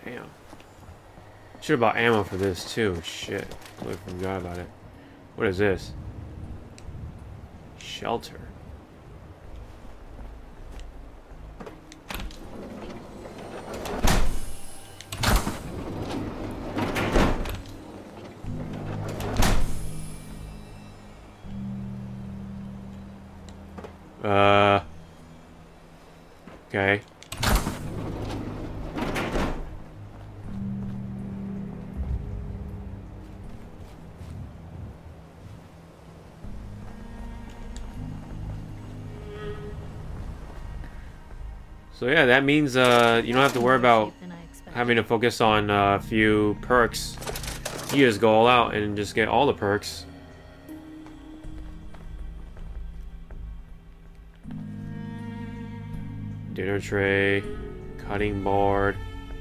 Damn. Should have bought ammo for this too. Shit. Totally forgot about it. What is this? Shelter. Okay. So yeah, that means you don't have to worry about having to focus on a few perks. You just go all out and just get all the perks. Dinner tray, cutting board.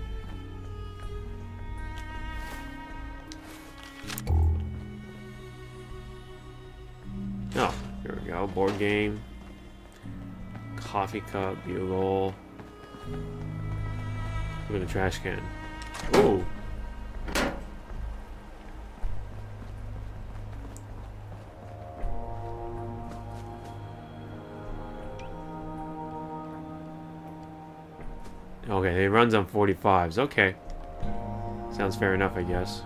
Oh, here we go. Board game. Coffee cup, bugle. Look at the trash can. Ooh. Okay, it runs on 45s. Okay. Sounds fair enough, I guess.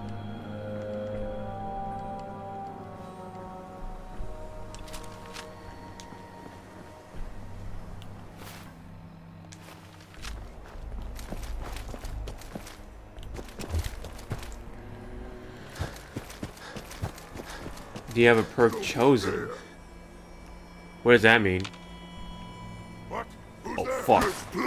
Do you have a perk chosen? What does that mean? Oh, fuck.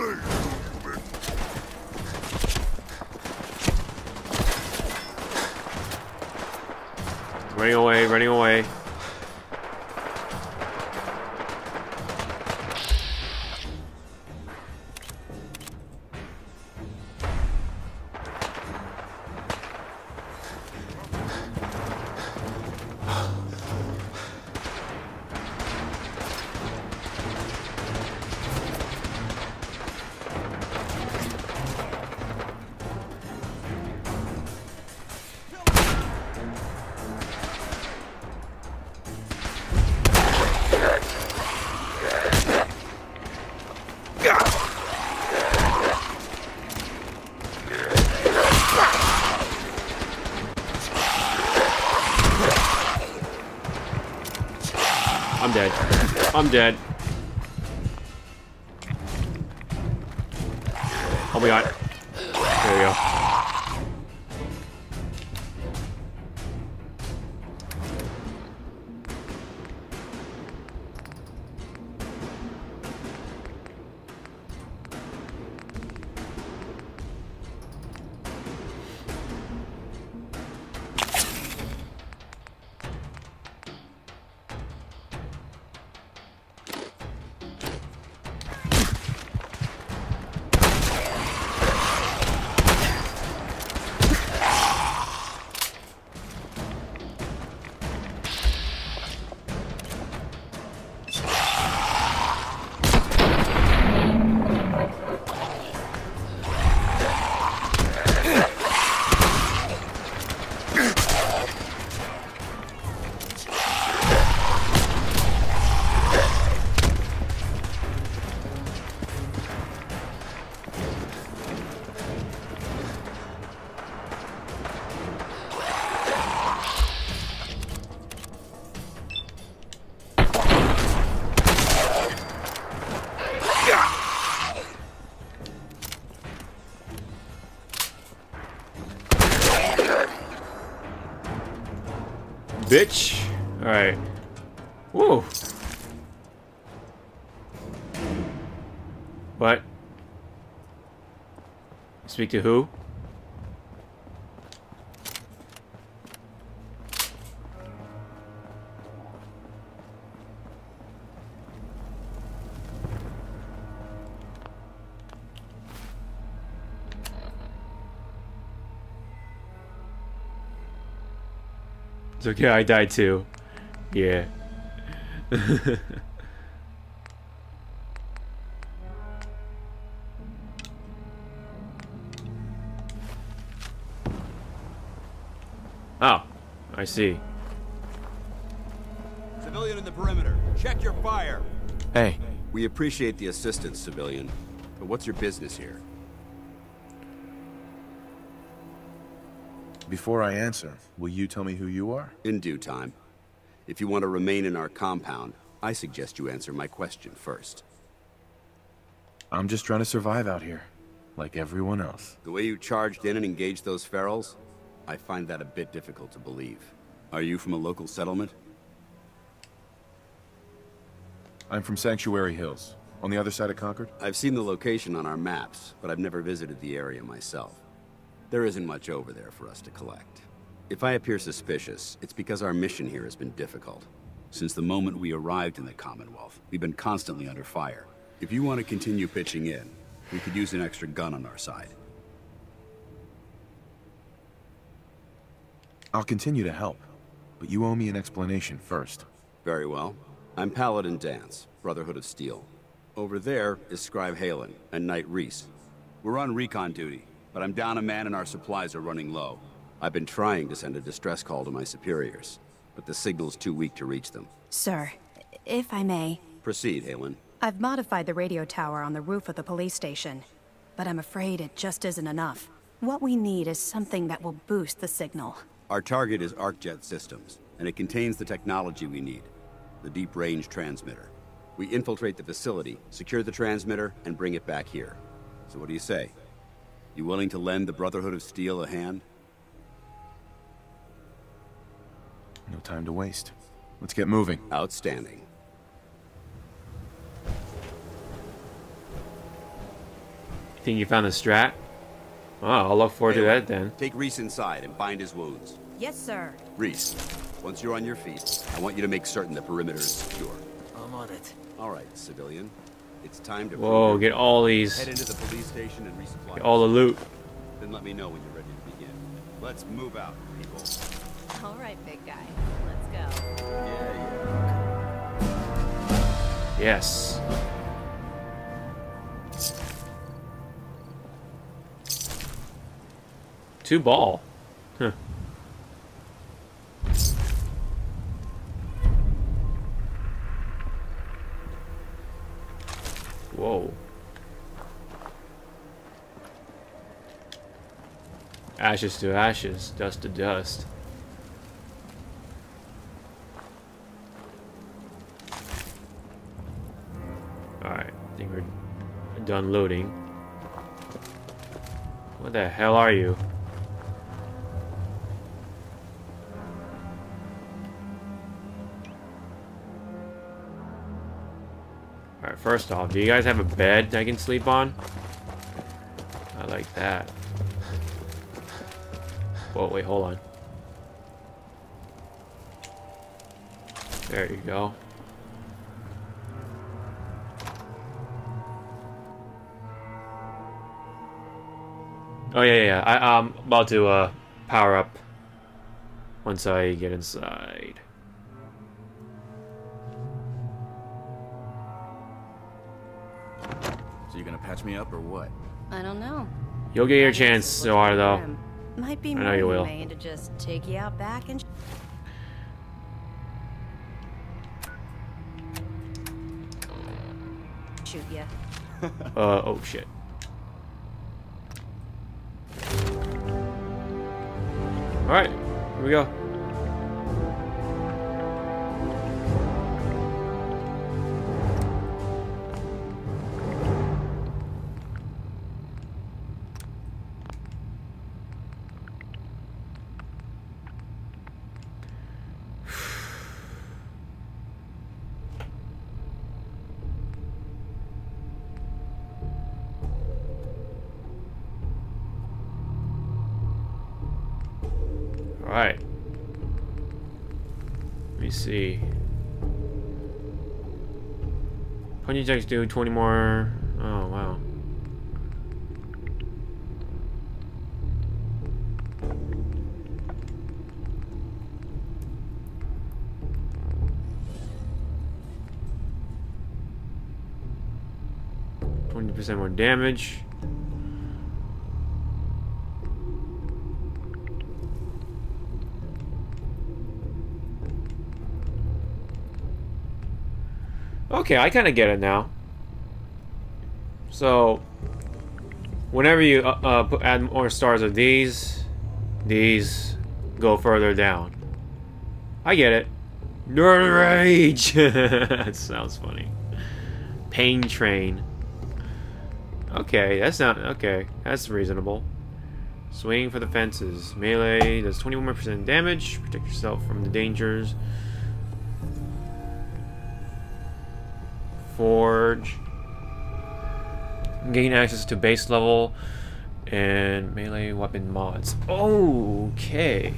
Running away, running away. I'm dead. I'm dead. Oh my god. There we go. Bitch. Alright. Whoa. What? Speak to who? It's okay, I died too. Yeah. Oh, I see. Civilian in the perimeter. Check your fire. Hey. We appreciate the assistance, civilian. But what's your business here? Before I answer, will you tell me who you are? In due time. If you want to remain in our compound, I suggest you answer my question first. I'm just trying to survive out here, like everyone else. The way you charged in and engaged those ferals, I find that a bit difficult to believe. Are you from a local settlement? I'm from Sanctuary Hills, on the other side of Concord. I've seen the location on our maps, but I've never visited the area myself. There isn't much over there for us to collect. If I appear suspicious, it's because our mission here has been difficult. Since the moment we arrived in the Commonwealth, we've been constantly under fire. If you want to continue pitching in, we could use an extra gun on our side. I'll continue to help, but you owe me an explanation first. Very well. I'm Paladin Danse, Brotherhood of Steel. Over there is Scribe Halen and Knight Reese. We're on recon duty, but I'm down a man and our supplies are running low. I've been trying to send a distress call to my superiors, but the signal's too weak to reach them. Sir, if I may... Proceed, Halen. I've modified the radio tower on the roof of the police station, but I'm afraid it just isn't enough. What we need is something that will boost the signal. Our target is ArcJet Systems, and it contains the technology we need. The deep-range transmitter. We infiltrate the facility, secure the transmitter, and bring it back here. So what do you say? You willing to lend the Brotherhood of Steel a hand? No time to waste. Let's get moving. Outstanding. Think you found the strat? Oh, I'll look forward to that then. Take Reese inside and bind his wounds. Yes, sir. Reese, once you're on your feet, I want you to make certain the perimeter is secure. I'm on it. All right, civilian. It's time to... Whoa, get all these. Head into the police station and resupply. Get all the loot. Then let me know when you're ready to begin. Let's move out, people. All right, big guy. Let's go. Yeah. Yes. Two ball. Huh. Whoa. Ashes to ashes, dust to dust. Alright, I think we're done loading. What the hell are you? Alright, first off, do you guys have a bed I can sleep on? I like that. Whoa, wait, hold on. There you go. Oh yeah. I'm about to power up once I get inside. So you're gonna patch me up or what? I don't know. You'll get your chance, Zohar, though. Might be I know more you will. humane to just take you out back and... shoot you. Oh shit. Alright, here we go. Alright. Let me see. Punch attacks do 20 more. Oh, wow. %, more damage. Okay, I kind of get it now. So, whenever you add more stars of these go further down. I get it. Nerd Rage! That sounds funny. Pain Train. Okay, that's not... Okay, that's reasonable. Swing for the fences. Melee does 21% damage. Protect yourself from the dangers. Forge. Gain access to base level and melee weapon mods. Okay.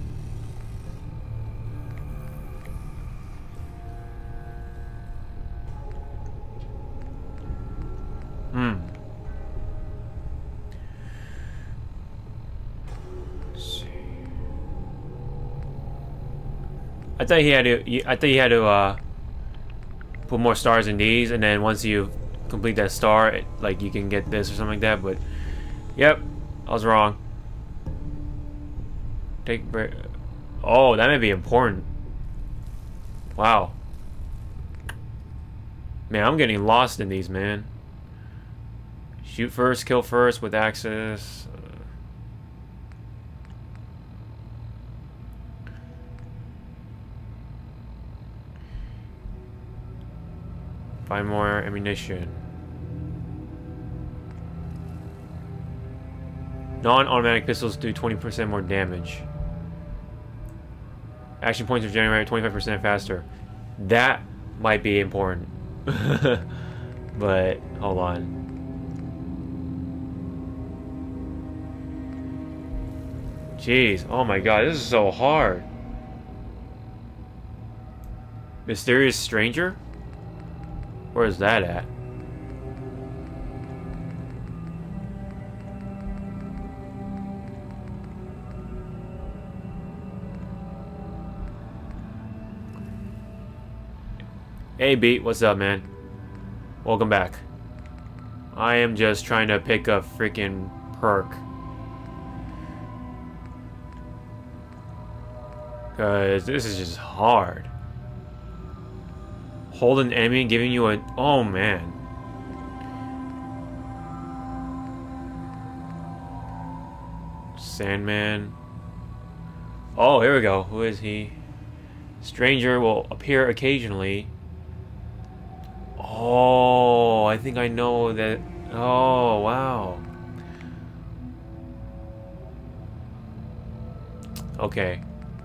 Let's see. I thought he had to put more stars in these, and then once you complete that star, like you can get this or something like that. But yep, I was wrong. Take break. Oh, that may be important. Wow. Man, I'm getting lost in these, man. Shoot first, kill first with access. Find more ammunition. Non-automatic pistols do 20% more damage. Action points are generated 25% faster. That might be important. But, hold on. Jeez, oh my god, this is so hard. Mysterious Stranger? Where is that at? Hey Beat, what's up, man? Welcome back. I am just trying to pick a freaking perk. Cause this is just hard. Hold an enemy giving you a... Oh, man. Sandman. Oh, here we go. Who is he? Stranger will appear occasionally. Oh, I think I know that... Oh, wow. Okay.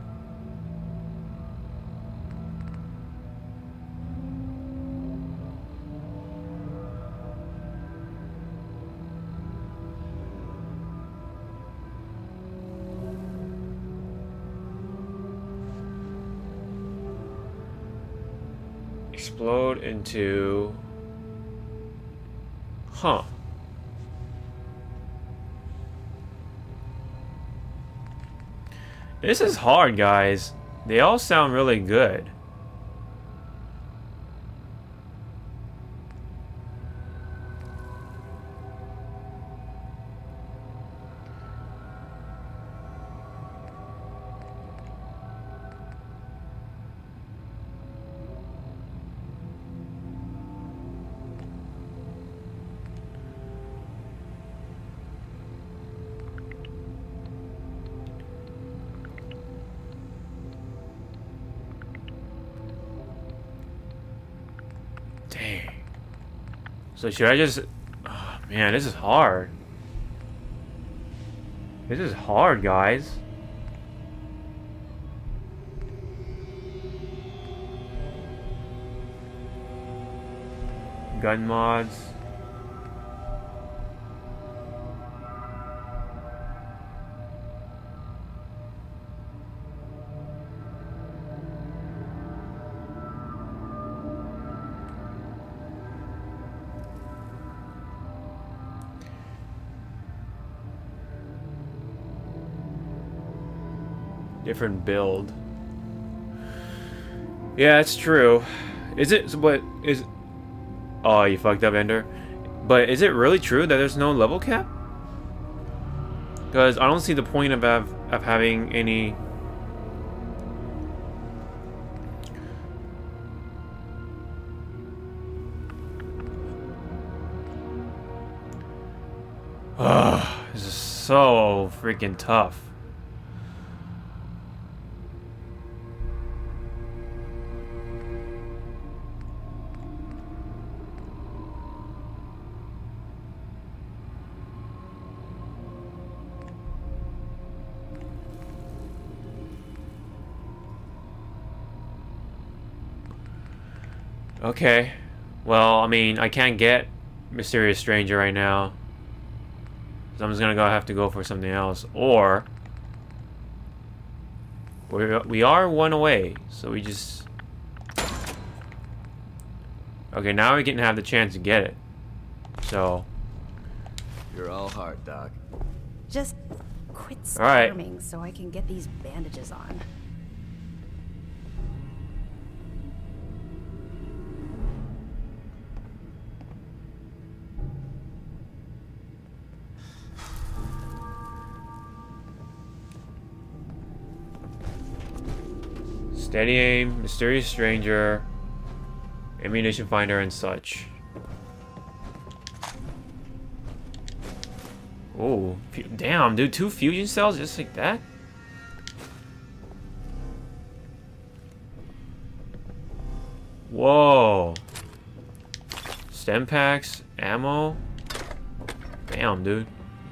Explode into... Huh. This is hard, guys. They all sound really good. Dang. So should I just... Oh, man, this is hard. This is hard, guys. Gun mods. Different build. Yeah, it's true. Is it? But is? Oh, you fucked up, Ender. But is it really true that there's no level cap? Because I don't see the point of having any. Ugh, this is so freaking tough. Okay. Well, I mean, I can't get Mysterious Stranger right now. So I'm just gonna have to go for something else. Or we are one away, so we just... Okay, now we can have the chance to get it. So... You're all heart, Doc. Just quit All right. squirming so I can get these bandages on. Steady aim, Mysterious Stranger, ammunition finder, and such. Oh, damn, dude, 2 fusion cells just like that? Whoa. Stem packs, ammo. Damn, dude.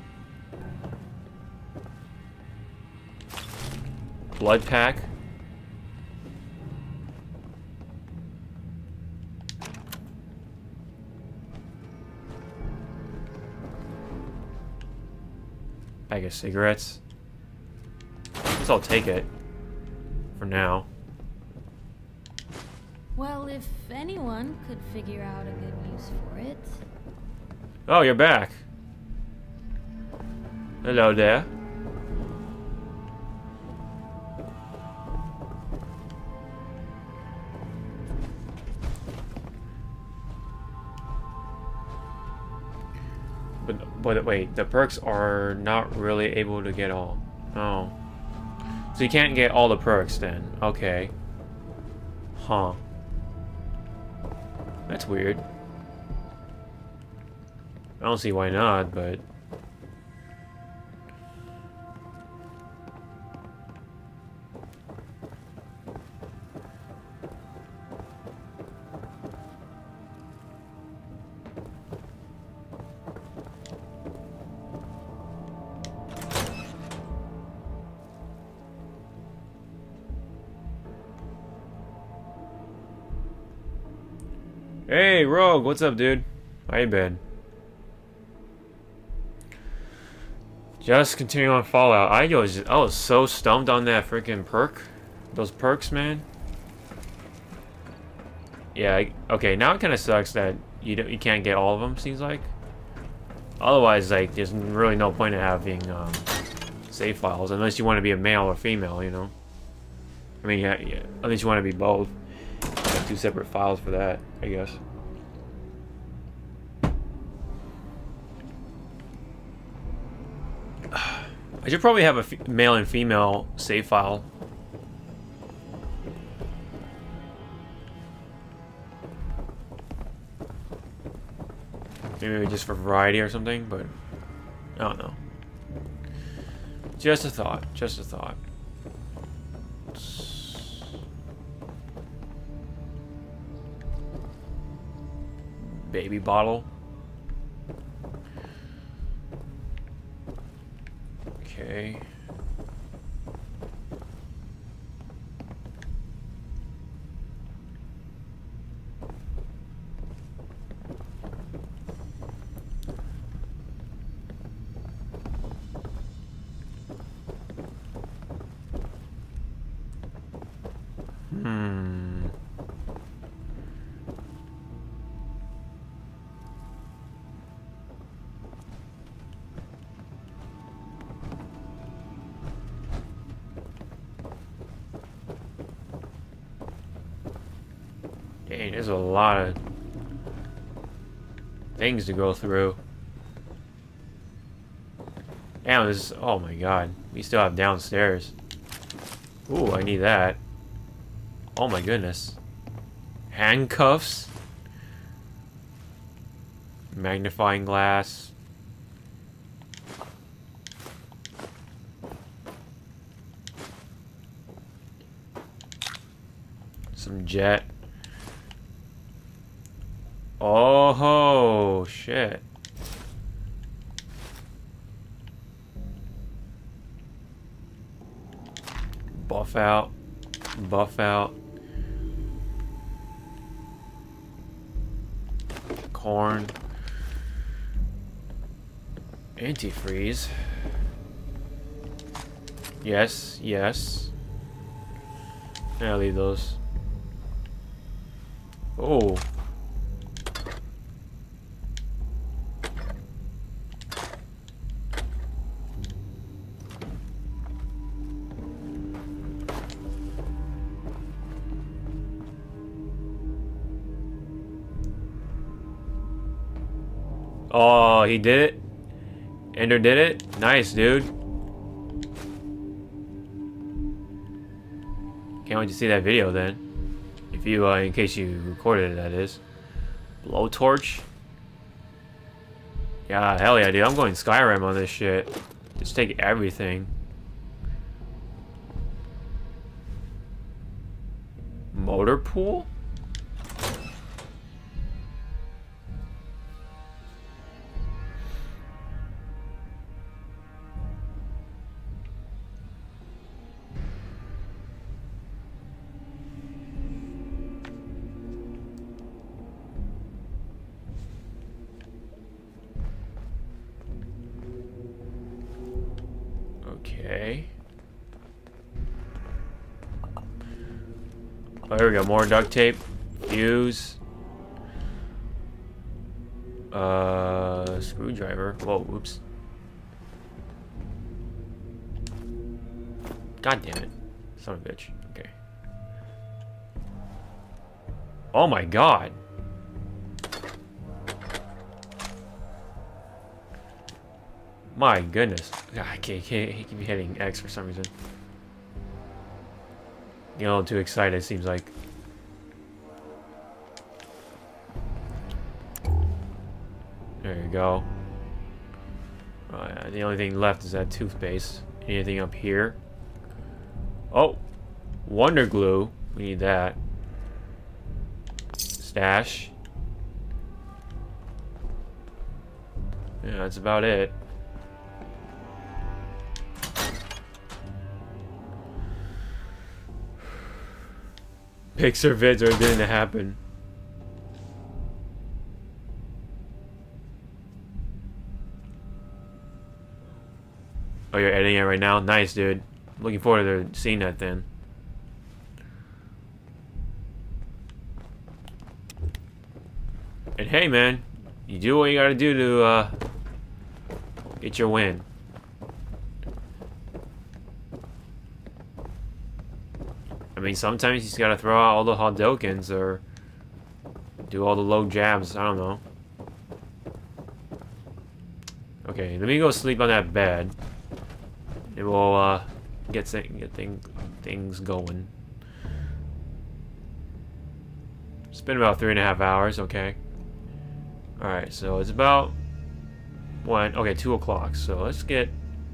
Blood pack. Bag of cigarettes. I guess I'll take it. For now. Well, if anyone could figure out a good use for it. Oh, you're back. Hello there. But wait, the perks are not really able to get all. Oh. So you can't get all the perks then. Okay. Huh. That's weird. I don't see why not, but... Hey, Rogue, what's up, dude? How you been? Just continuing on Fallout. I was so stumped on that freaking perk. Those perks, man. Yeah, okay, now it kind of sucks that you can't get all of them, seems like. Otherwise, like, there's really no point in having save files, unless you want to be a male or female, you know? I mean, yeah, unless you want to be both. Have 2 separate files for that, I guess. I should probably have a male and female save file. Maybe just for variety or something, but I don't know. Just a thought. Just a thought. Baby bottle. Okay. Dang, there's a lot of things to go through. Damn, this, oh my god. We still have downstairs. Ooh, I need that. Oh my goodness. Handcuffs. Magnifying glass. Some jet. Oh shit. Buff out. Buff out. Corn. Antifreeze. Yes, yes. I'll leave those. Oh. Oh, he did it? Ender did it? Nice, dude. Can't wait to see that video then. If you, in case you recorded it, that is. Blowtorch? Yeah, hell yeah, dude. I'm going Skyrim on this shit. Just take everything. Motor pool? Okay. Oh, here we go. More duct tape. Fuse. Screwdriver. Whoa, whoops. God damn it. Son of a bitch. Okay. Oh my god. My goodness. I can't he keep hitting X for some reason. Getting a little too excited, it seems like. There you go. Yeah, the only thing left is that toothpaste. Anything up here? Oh! Wonder glue. We need that. Stash. Yeah, that's about it. Pixar vids are didn't happen. Oh, you're editing it right now? Nice, dude. Looking forward to seeing that then. And hey, man, you do what you gotta do to get your win. I mean, sometimes you just gotta throw out all the Hadokens or do all the low jabs. I don't know. Okay, let me go sleep on that bed. And we'll get things going. It's been about 3.5 hours. Okay. All right, so it's about when? Okay, 2 o'clock. So let's get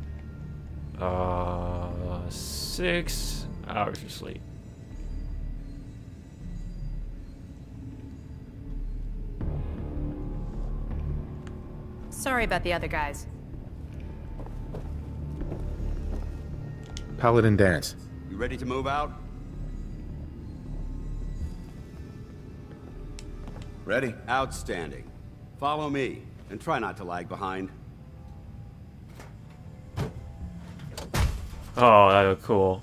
6 hours of sleep. Sorry about the other guys. Paladin Danse. You ready to move out? Ready? Outstanding. Follow me, and try not to lag behind. Oh, that looked cool.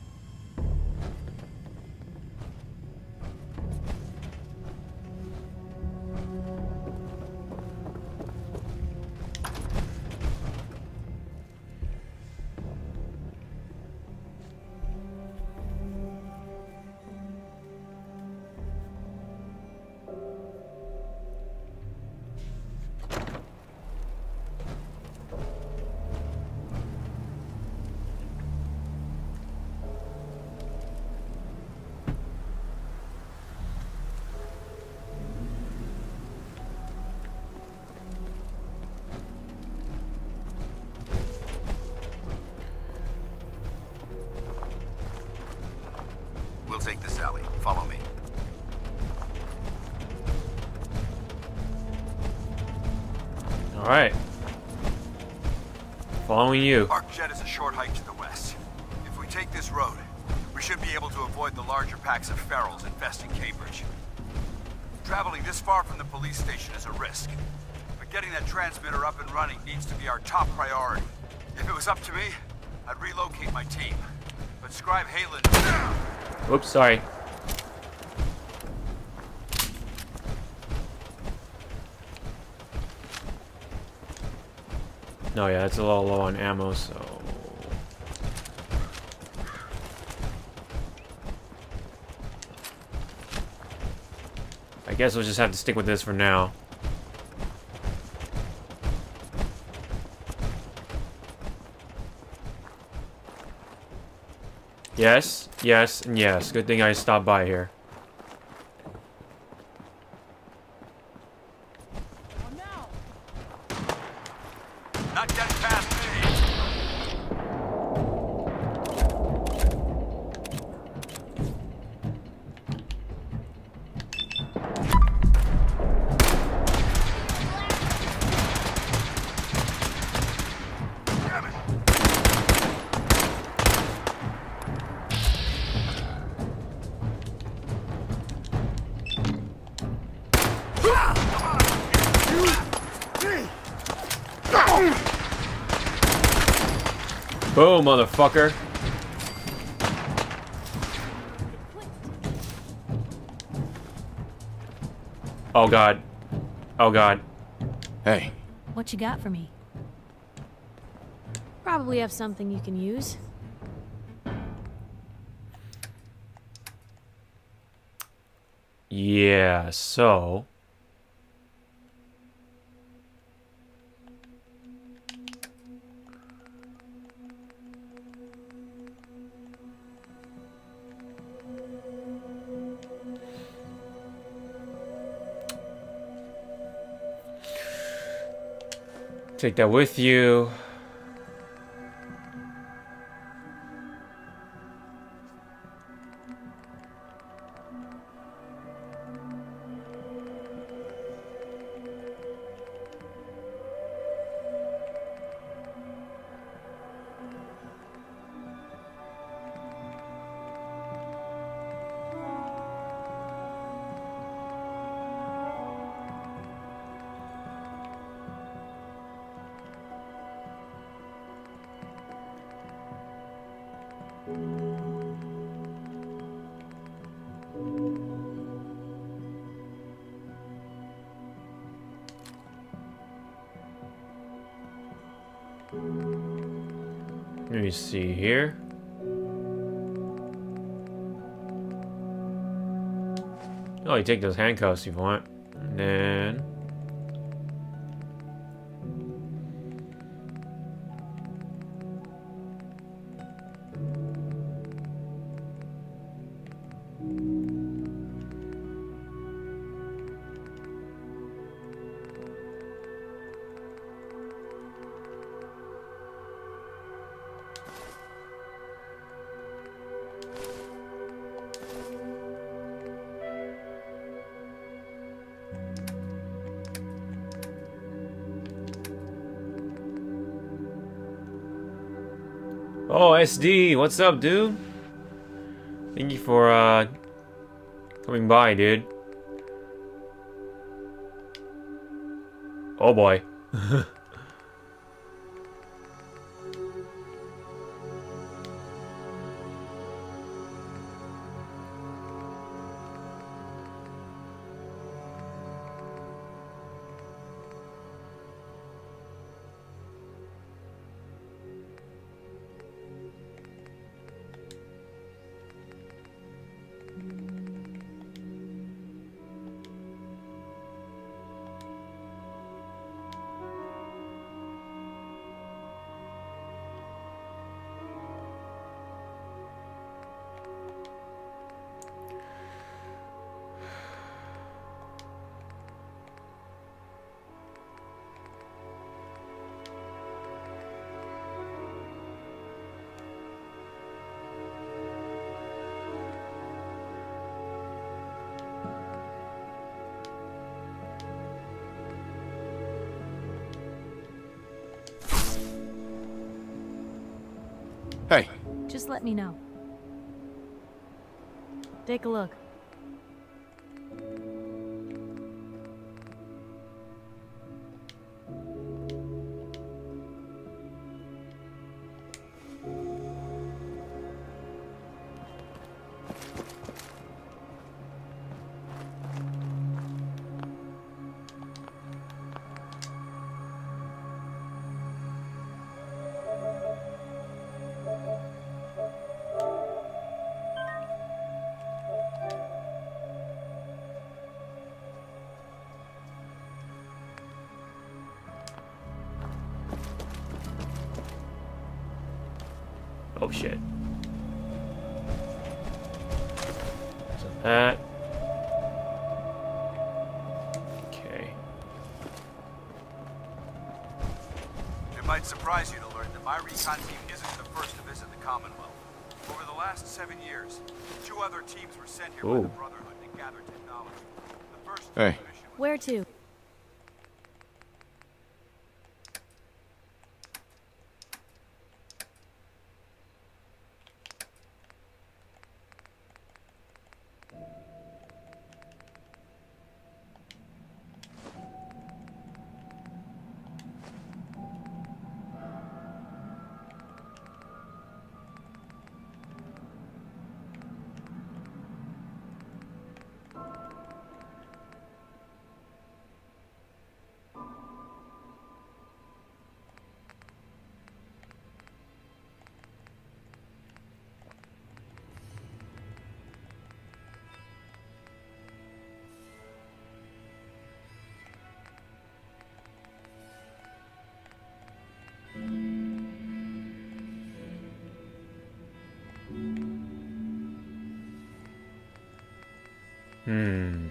We'll take this alley. Follow me. Alright. Following you. Arcjet is a short hike to the west. If we take this road, we should be able to avoid the larger packs of ferals infesting Cambridge. Traveling this far from the police station is a risk, but getting that transmitter up and running needs to be our top priority. If it was up to me, I'd relocate my team. But Scribe Halen... Oops, sorry. No, yeah, it's a little low on ammo, so... I guess we'll just have to stick with this for now. Yes, yes, and yes. Good thing I stopped by here. Not get past me! Boom, motherfucker. Oh god. Oh god. Hey, What you got for me? Probably have something you can use. Yeah, so... Take that with you. Let me see here. Oh, you take those handcuffs if you want. And then... Oh, SD, what's up, dude? Thank you for, coming by, dude. Oh boy. Hey, Just let me know. Take a look. Oh shit. So that. Okay. It might surprise you to learn that my recon team isn't the first to visit the Commonwealth. Over the last 7 years, 2 other teams were sent here by the Ooh. Brotherhood to gather technology. The first Hey. mission was Where to? Hmm.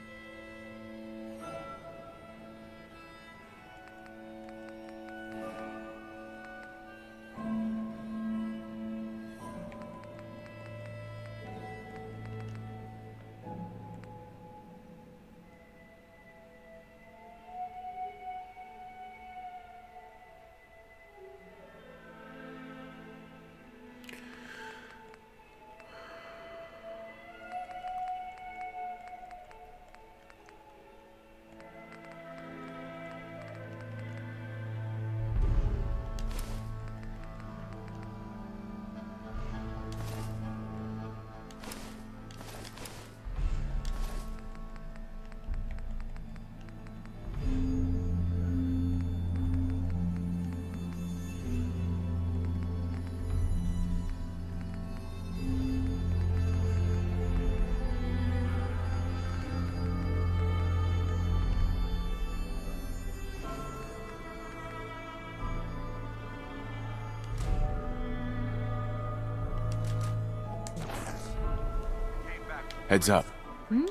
heads up. Hmm?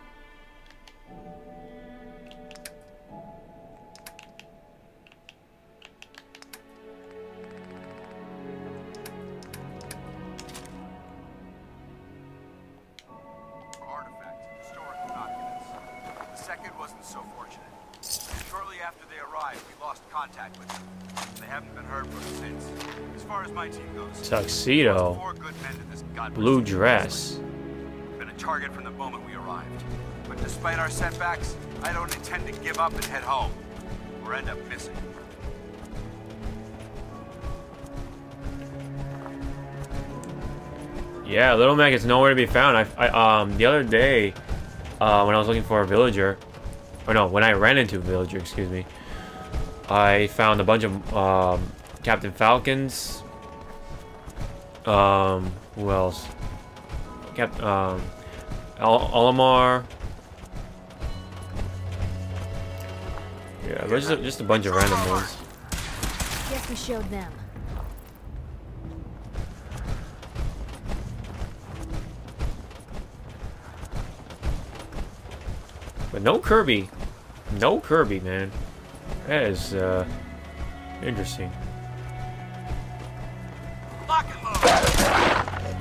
artifacts, historical documents. The second wasn't so fortunate. Shortly after they arrived, we lost contact with them. They haven't been heard from since. As far as my team goes, Tuxedo. 4 good men to this godforsaken Blue dress. We've been a target from the moment we arrived. But despite our setbacks, I don't intend to give up and head home, or end up missing. Yeah, Little Mac is nowhere to be found. The other day, when I was looking for a villager, or no, when I ran into a villager, excuse me, I found a bunch of Captain Falcons. Who else? Olimar. Yeah, but just a bunch of random ones. Guess we showed them. But no Kirby. No Kirby, man. That is, interesting. Lock and load!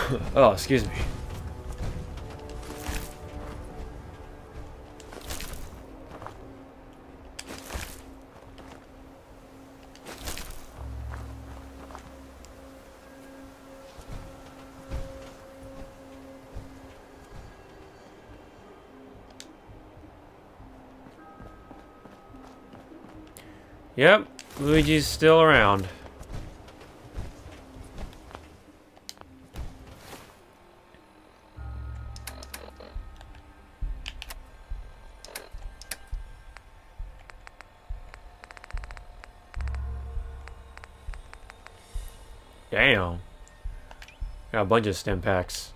Oh, excuse me. Yep, Luigi's still around. Damn. Got a bunch of stim packs.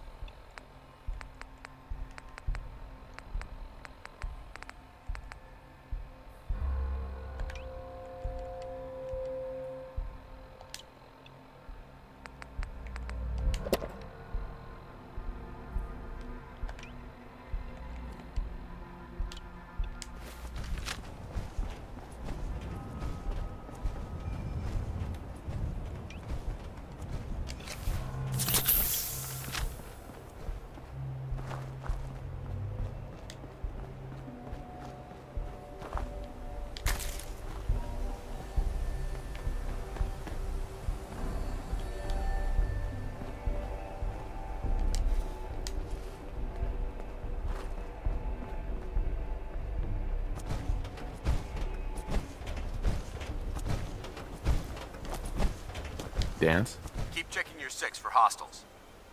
Dance? Keep checking your 6 for hostiles.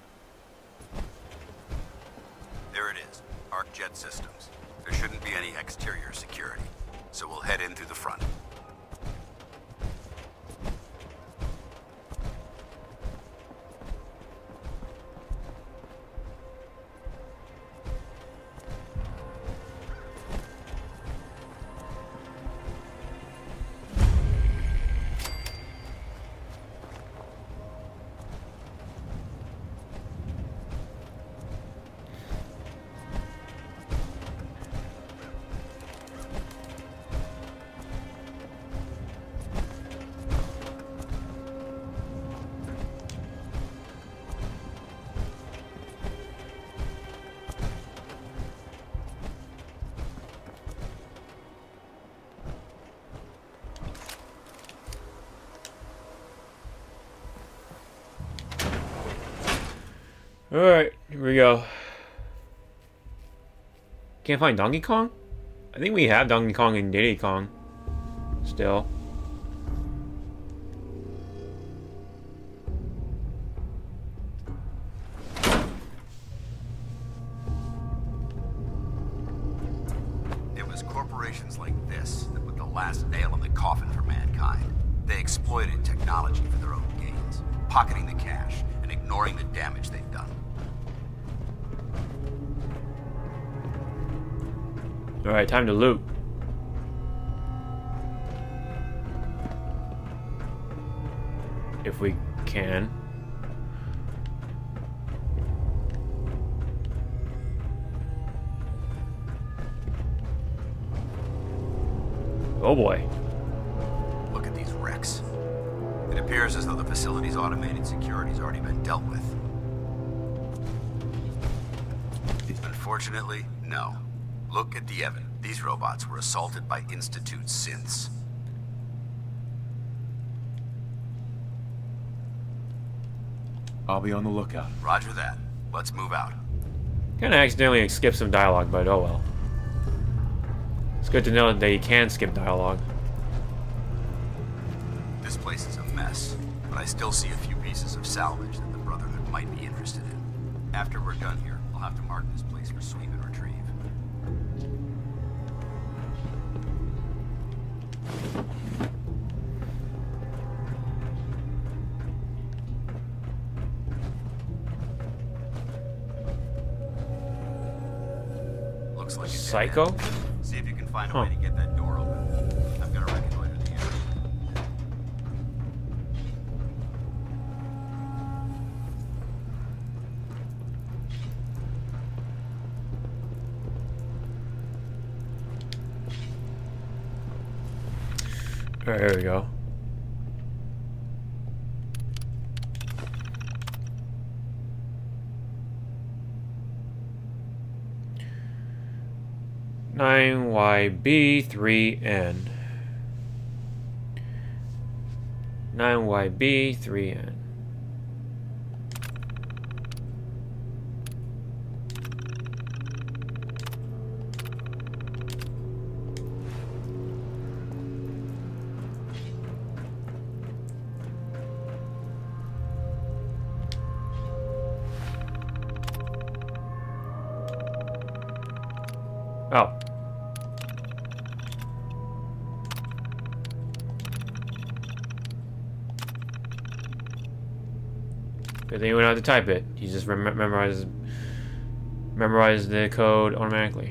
There it is. Arc Jet Systems. There shouldn't be any exterior security, so we'll head in through the front. Alright, here we go. Can't find Donkey Kong? I think we have Donkey Kong and Diddy Kong. Still. It was corporations like this that put the last nail in the coffin for mankind. They exploited technology for their own gains, pocketing the cash and ignoring the damage they've done. Alright, time to loot. If we can. Oh boy. Look at these wrecks. It appears as though the facility's automated security's already been dealt with. Unfortunately, no. Look at the evidence. These robots were assaulted by Institute synths. I'll be on the lookout. Roger that. Let's move out. Kinda accidentally skipped some dialogue, but oh well. It's good to know that you can skip dialogue. This place is a mess, but I still see a few pieces of salvage that the Brotherhood might be interested in. After we're done here, I'll have to mark this place for sweep and retrieve. Looks like it's Psycho? See if you can find a way to get that door open. I've got to reconnoiter the area. Alright, here we go. 9YB3N. 9YB3N. Oh. Good thing you wouldn't have to type it. You just memorize the code automatically.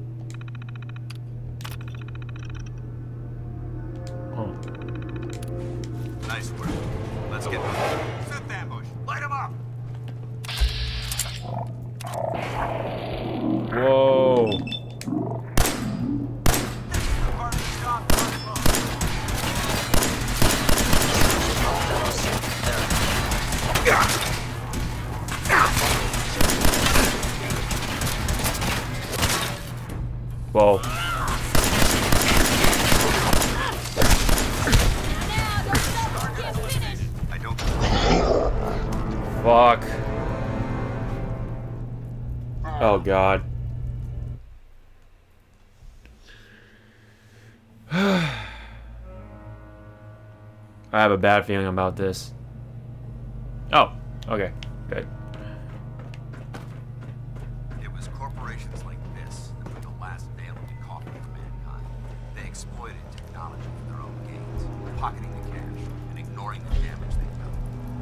Oh. Nice work. Let's get moving. Set the ambush. Light them up. Whoa. Part of the job. Whoa. I don't. Fuck. Oh god. I have a bad feeling about this. Oh, okay, good. It was corporations like this that put the last nail in the coffin for mankind. They exploited technology for their own gains, pocketing the cash and ignoring the damage they've done.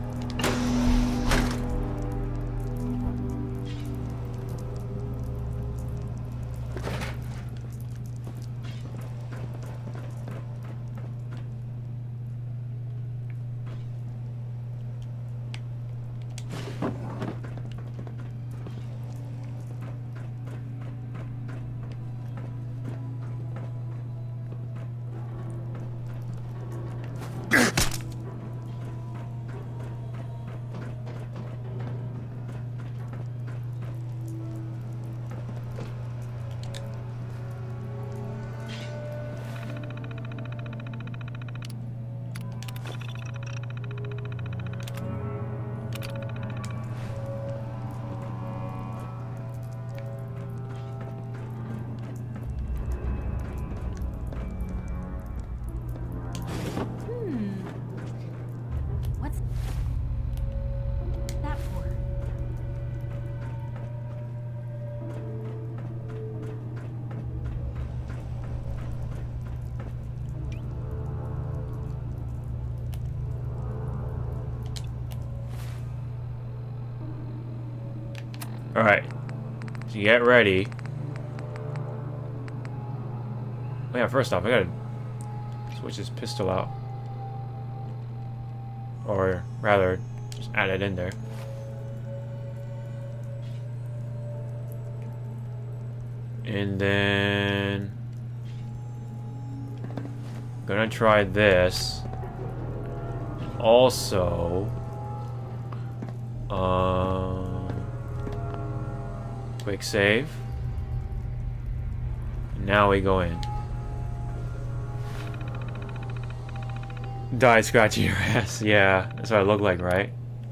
What's that for? Alright. So get ready. Oh yeah, first off, I gotta switch this pistol out. Or rather, just add it in there. And then gonna try this. Also, quick save. Now we go in. Die scratching your ass. Yeah, that's what I look like, right?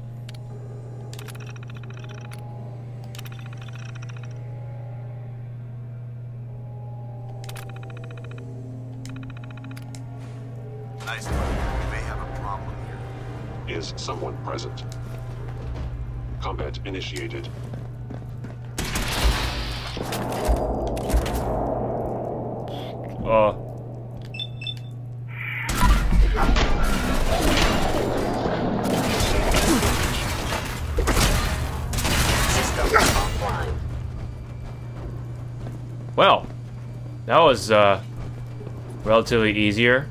Nice work. We may have a problem here. Is someone present? Combat initiated. Well, that was relatively easier.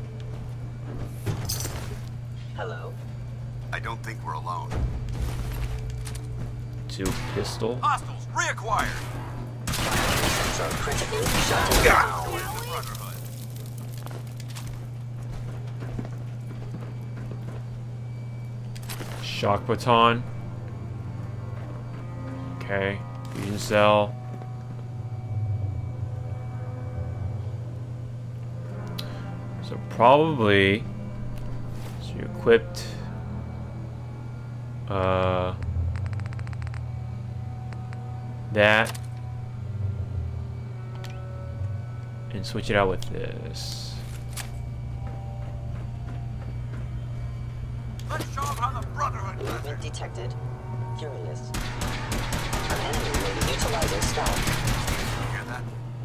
Hello. I don't think we're alone. Two pistol. Hostiles reacquired. Sensor critically shut down. The Brotherhood. Shock baton. Okay. Fusion cell. probably... So you equipped... that. And switch it out with this. Let's show them how the Brotherhood does it. Movement detected. Curious. An enemy may be utilizing stealth. Hear that?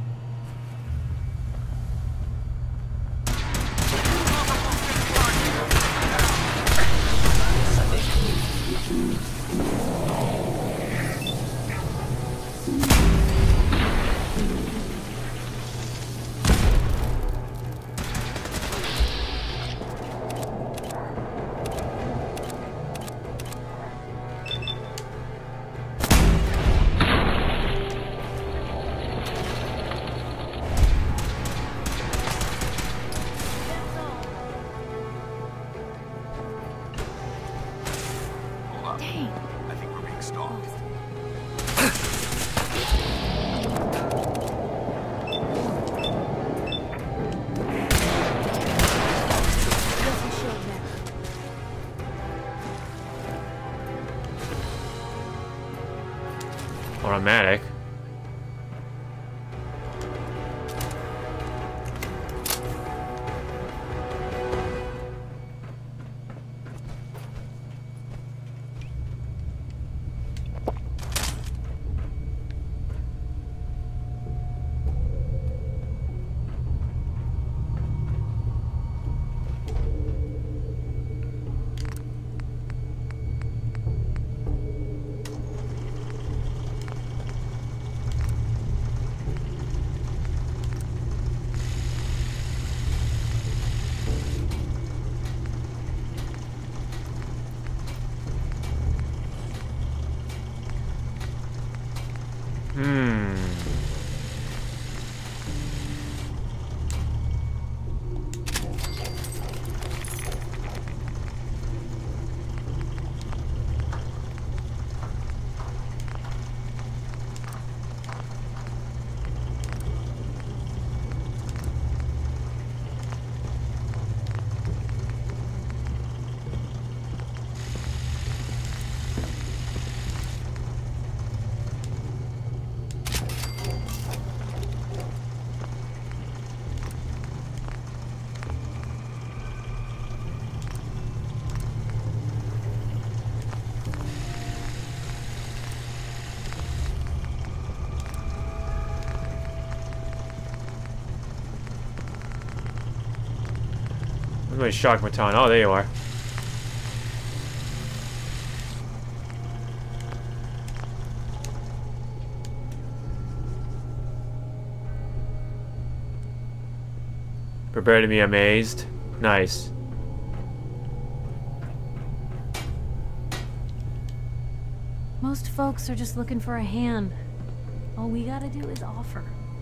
I think we're being stalked. Automatic. Where's my shock baton? Oh, there you are. Prepare to be amazed. Nice. Most folks are just looking for a hand. All we gotta do is offer.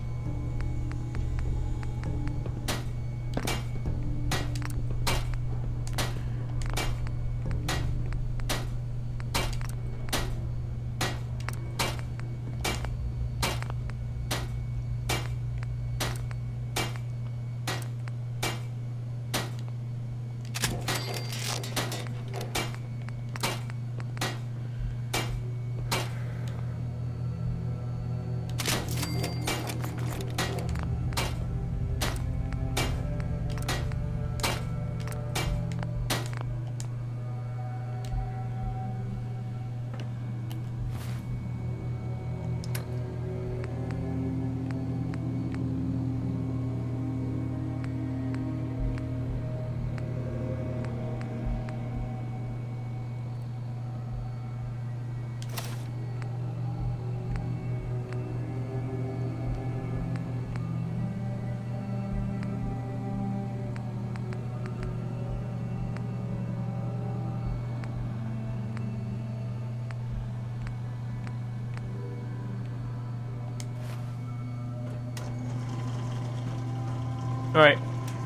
Alright.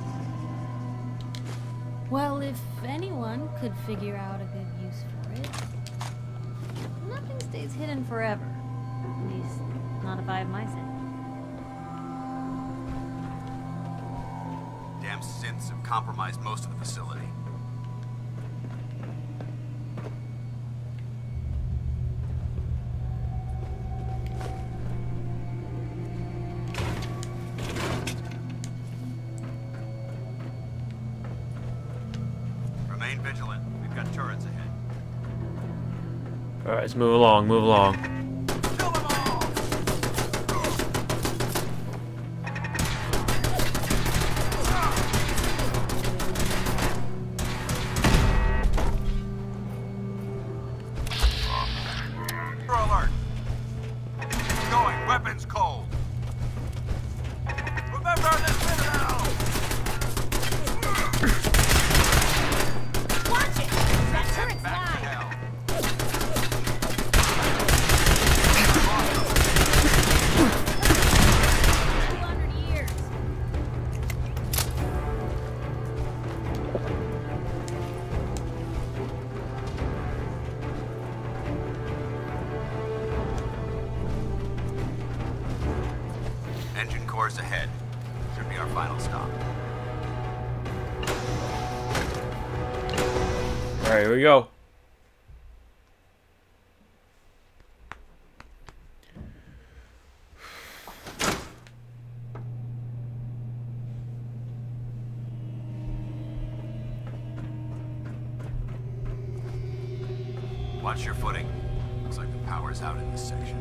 Well, if anyone could figure out a good use for it, nothing stays hidden forever. At least, not if I have my say. Damn damn synths have compromised most of the facility. Remain vigilant. We've got turrets ahead. Alright, let's move along, move along. Kill them all! Alert! Going, weapons cold. Remember this citadel! Watch it! That turret's Back to live! hell. Years. Engine cores ahead. Should be our final stop. Alright, here we go. Watch your footing. Looks like the power's out in this section.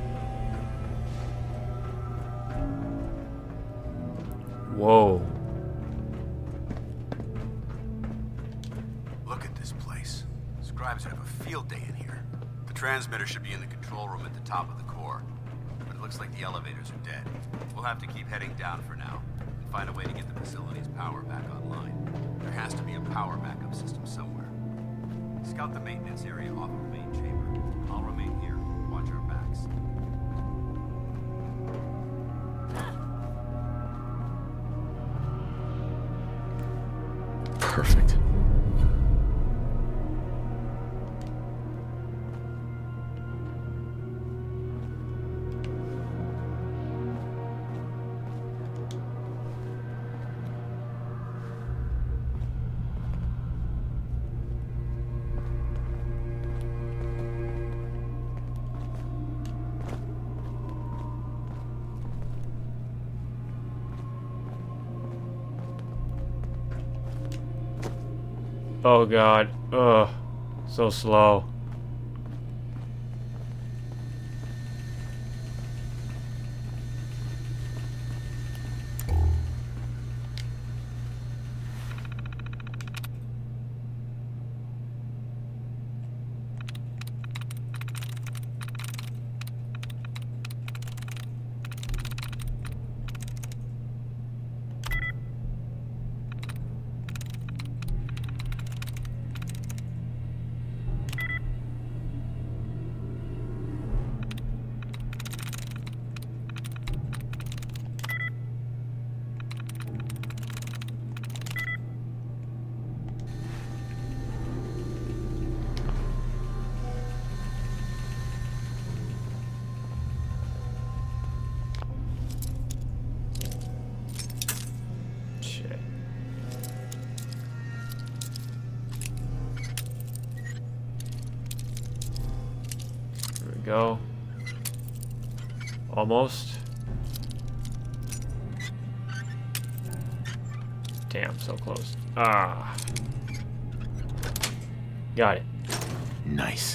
Whoa. Look at this place. Scribes have a field day in here. The transmitter should be in the control room at the top of the core. But it looks like the elevators are dead. We'll have to keep heading down for now and find a way to get the facility's power back online. There has to be a power backup system somewhere. Scout the maintenance area off of the main chamber. I'll remain here. Watch our backs. Perfect. Oh god. Ugh. So slow. Shit. There we go. Almost. Damn, so close. Ah. Got it. Nice.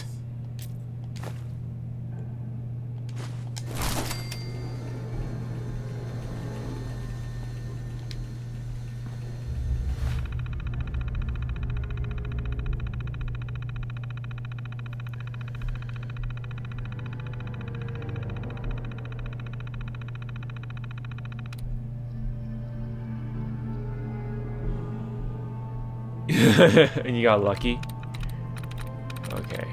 And you got lucky. Okay.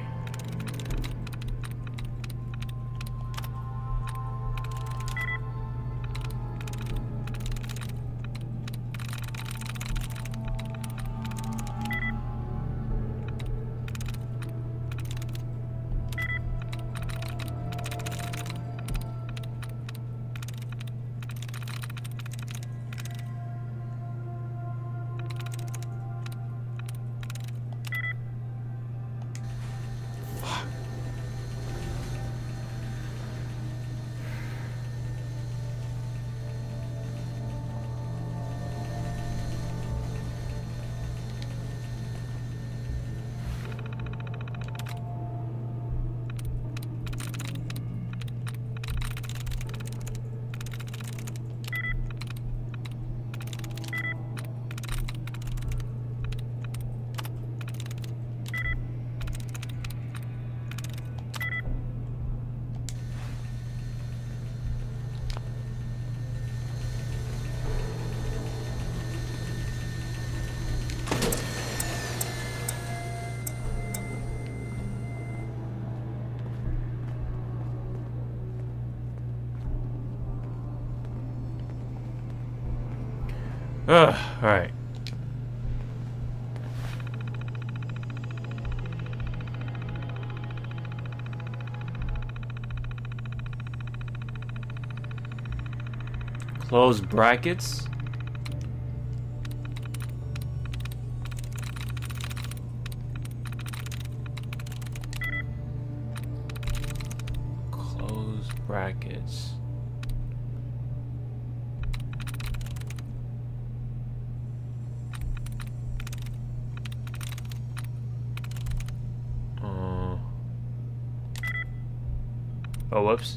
Alright. Close brackets. Close brackets. Oh, whoops.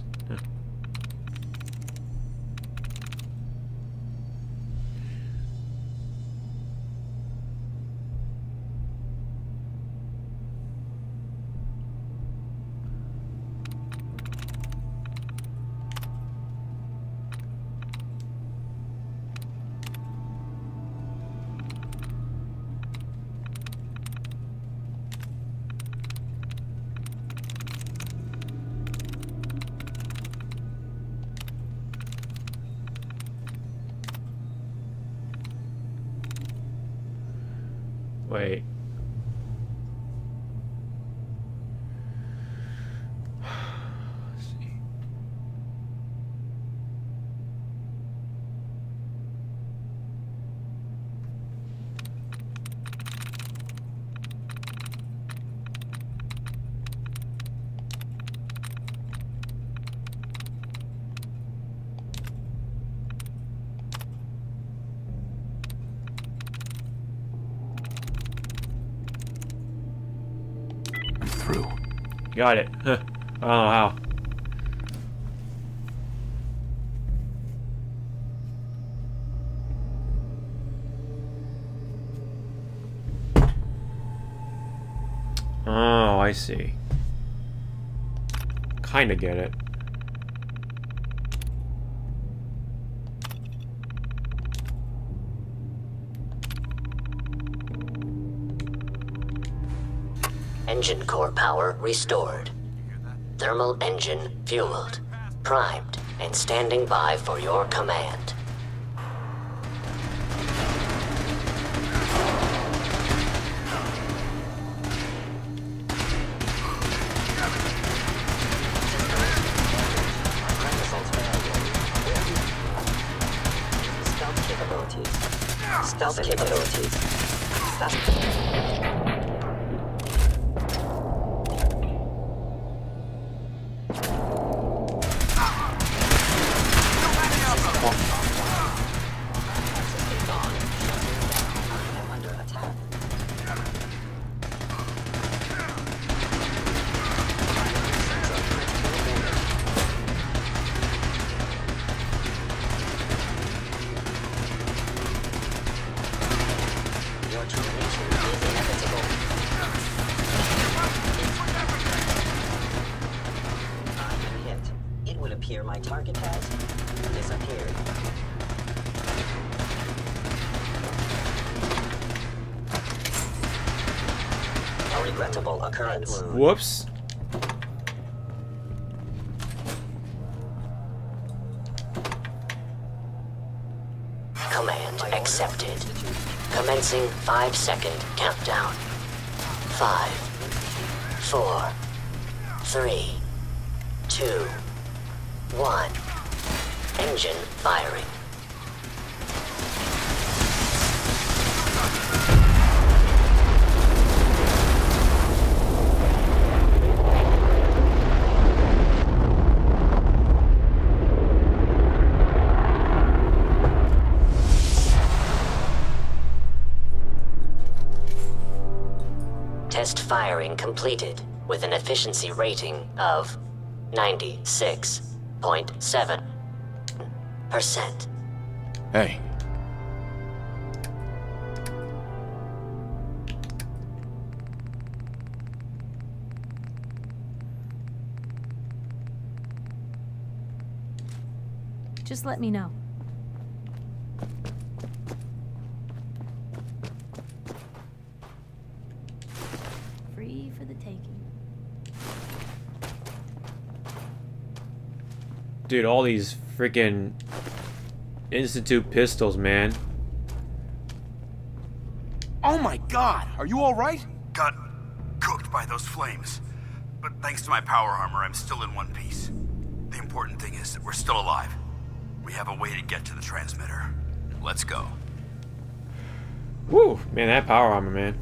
Wait. Let's see. Through. Got it. Huh. I don't know how. Oh, I see. Kinda get it. Engine core power restored. Thermal engine fueled, primed, and standing by for your command. Stealth capabilities. Stealth capabilities. My target has disappeared. A regrettable occurrence. Whoops. Command accepted. Commencing 5-second countdown. 5, 4, 3, 2, 1. Engine firing. Test firing completed with an efficiency rating of 96.7%. Hey. Just let me know. Free for the taking. Dude, all these freaking Institute pistols, man. Oh my god! Are you alright? Got cooked by those flames. But thanks to my power armor, I'm still in one piece. The important thing is that we're still alive. We have a way to get to the transmitter. Let's go. Woo! Man, that power armor, man.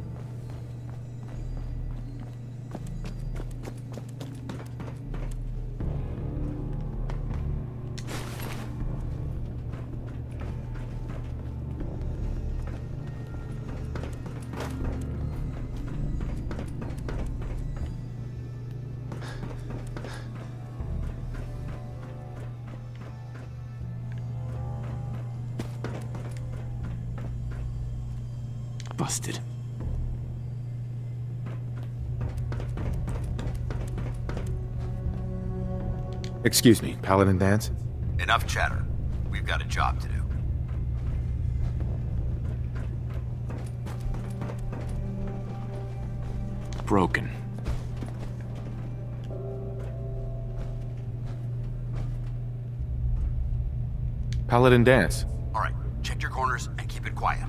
Busted. Excuse me, Paladin Danse? Enough chatter. We've got a job to do. Broken. Paladin Danse. All right, check your corners and keep it quiet.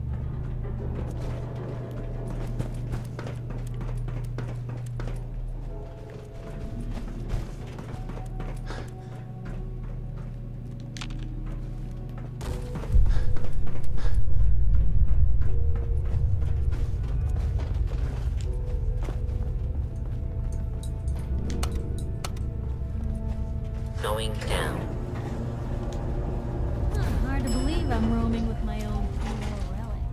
Going down. Hard to believe I'm roaming with my own funeral relic.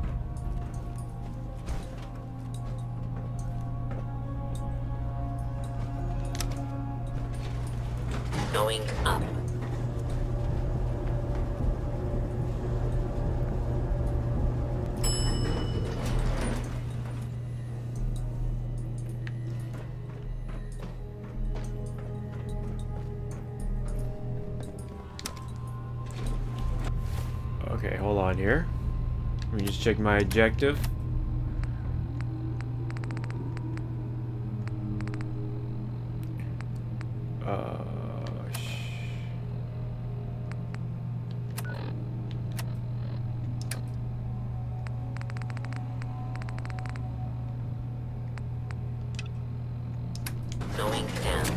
Going up. Okay, hold on here. Let me just check my objective. Going down.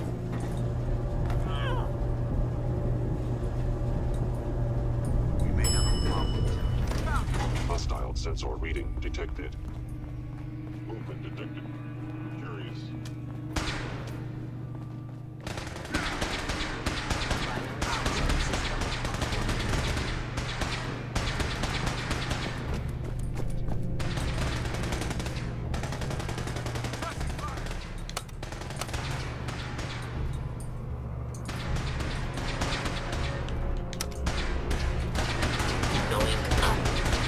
We may have a problem. Hostile sensor reading detected. Movement detected. Curious. Going up.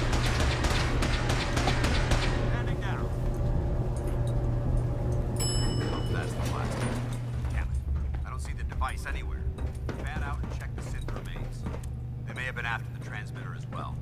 Standing down. Oh, that's the last one. Damn it. I don't see the device anywhere. Fan out and check the synth remains. They may have been after the transmitter as well.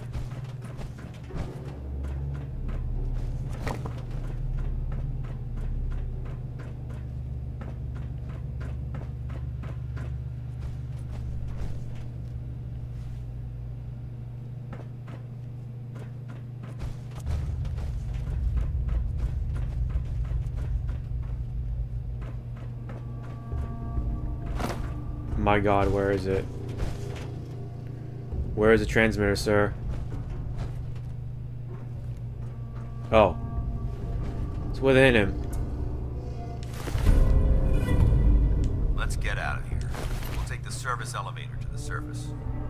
My God, where is it? Where is the transmitter, sir? Oh. It's within him. Let's get out of here. We'll take the service elevator to the surface.